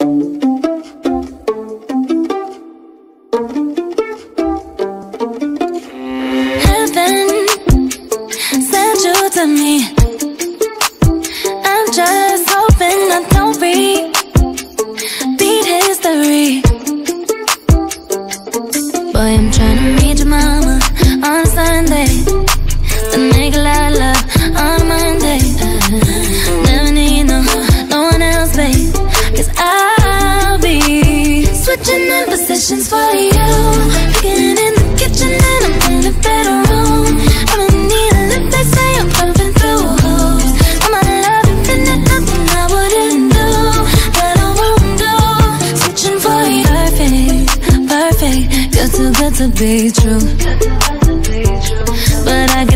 Heaven sent you to me. I'm just hoping I don't repeat history. Boy, I'm trying to meet your mama on Sunday, then make a lot of love on Monday. Never need no one else, babe, 'cause I'll be switching in positions for you. Cooking in the kitchen and I'm in the bedroom. I'm in need of lip, they say I'm pumping through holes. I'm out of love, infinite, nothing I wouldn't do, that I won't do. Switching for you, perfect, you're too good to be true. But I